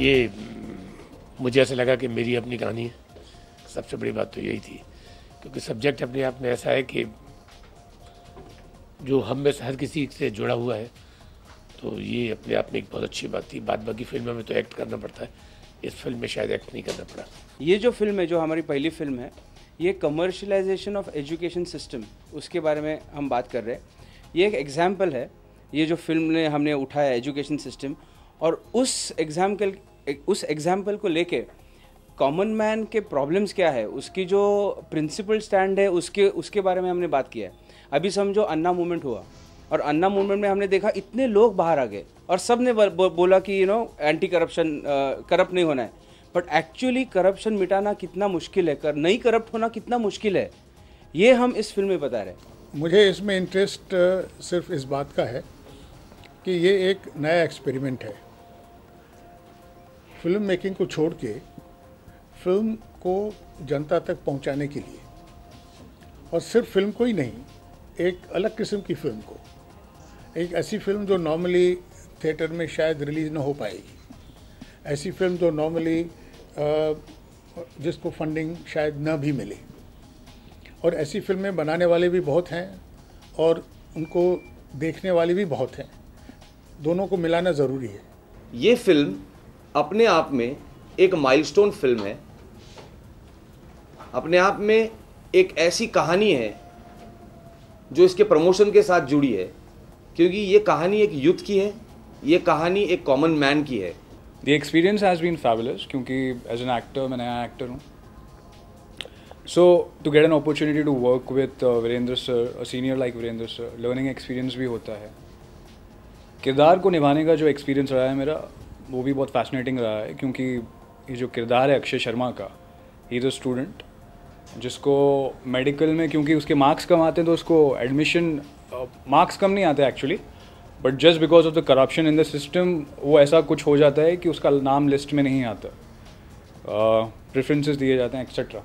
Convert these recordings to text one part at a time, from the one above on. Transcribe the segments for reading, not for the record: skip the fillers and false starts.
ये मुझे ऐसा लगा कि मेरी अपनी कहानी है। सबसे बड़ी बात तो यही थी, क्योंकि सब्जेक्ट अपने आप में ऐसा है कि जो हम में से हर किसी से जुड़ा हुआ है, तो ये अपने आप में एक बहुत अच्छी बात थी। बाद बाकी फिल्मों में तो एक्ट करना पड़ता है, इस फिल्म में शायद एक्ट नहीं करना पड़ा। ये जो फिल्म है, जो हमारी पहली फिल्म है, ये कमर्शलाइजेशन ऑफ एजुकेशन सिस्टम, उसके बारे में हम बात कर रहे हैं। ये एक एग्जाम्पल है, ये जो फिल्म ने हमने उठाया एजुकेशन सिस्टम, और उस एग्जाम्पल को लेके कॉमन मैन के प्रॉब्लम्स क्या है, उसकी जो प्रिंसिपल स्टैंड है, उसके बारे में हमने बात किया है। अभी समझो अन्ना मूवमेंट हुआ, और अन्ना मूवमेंट में हमने देखा इतने लोग बाहर आ गए और सब ने बोला कि एंटी करप्शन, करप्ट नहीं होना है। बट एक्चुअली करप्शन मिटाना कितना मुश्किल है, नहीं करप्ट होना कितना मुश्किल है, ये हम इस फिल्म में बता रहे हैं। मुझे इसमें इंटरेस्ट सिर्फ इस बात का है कि ये एक नया एक्सपेरिमेंट है। फिल्म मेकिंग को छोड़ के फिल्म को जनता तक पहुंचाने के लिए, और सिर्फ फिल्म को ही नहीं, एक अलग किस्म की फिल्म को, एक ऐसी फिल्म जो नॉर्मली थिएटर में शायद रिलीज़ ना हो पाएगी, ऐसी फिल्म जो नॉर्मली जिसको फंडिंग शायद ना भी मिले, और ऐसी फिल्में बनाने वाले भी बहुत हैं और उनको देखने वाले भी बहुत हैं। दोनों को मिलाना ज़रूरी है। ये फिल्म अपने आप में एक माइलस्टोन फिल्म है, अपने आप में एक ऐसी कहानी है जो इसके प्रमोशन के साथ जुड़ी है, क्योंकि ये कहानी एक यूथ की है, ये कहानी एक कॉमन मैन की है। The experience has been fabulous, क्योंकि एज एन एक्टर मैं नया एक्टर हूँ। So to get an opportunity to work with Virendra sir, a senior like Virendra sir, learning experience भी होता है। किरदार को निभाने का जो एक्सपीरियंस रहा है मेरा, वो भी बहुत फैसिनेटिंग रहा है, क्योंकि ये जो किरदार है अक्षय शर्मा का, ही इज़ अ स्टूडेंट जिसको मेडिकल में, क्योंकि उसके मार्क्स कम आते हैं तो उसको एडमिशन मार्क्स कम नहीं आते actually, but just because of the corruption in the system वो ऐसा कुछ हो जाता है कि उसका नाम लिस्ट में नहीं आता, प्रेफरेंसेस दिए जाते हैं एक्सेट्रा।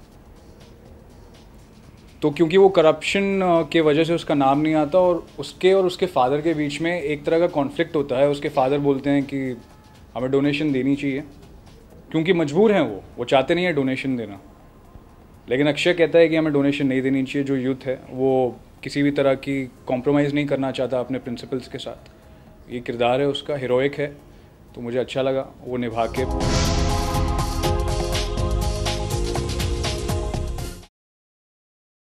तो क्योंकि वो करप्शन के वजह से उसका नाम नहीं आता, और उसके फादर के बीच में एक तरह का कॉन्फ्लिक्ट होता है। उसके फादर बोलते हैं कि हमें डोनेशन देनी चाहिए, क्योंकि मजबूर हैं वो चाहते नहीं है डोनेशन देना, लेकिन अक्षय कहता है कि हमें डोनेशन नहीं देनी चाहिए। जो यूथ है वो किसी भी तरह की कॉम्प्रोमाइज़ नहीं करना चाहता अपने प्रिंसिपल्स के साथ। ये किरदार है उसका, हीरोइक है, तो मुझे अच्छा लगा वो निभा के।